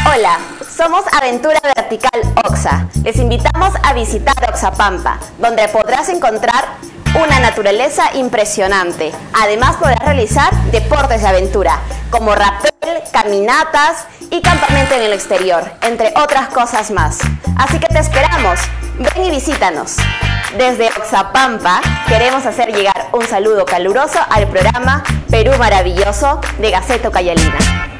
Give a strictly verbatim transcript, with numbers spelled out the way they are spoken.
Hola, somos Aventura Vertical Oxa. Les invitamos a visitar Oxapampa, donde podrás encontrar una naturaleza impresionante. Además podrás realizar deportes de aventura, como rappel, caminatas y campamento en el exterior, entre otras cosas más. Así que te esperamos, ven y visítanos. Desde Oxapampa queremos hacer llegar un saludo caluroso al programa Perú Maravilloso de Gaceta Ucayalina.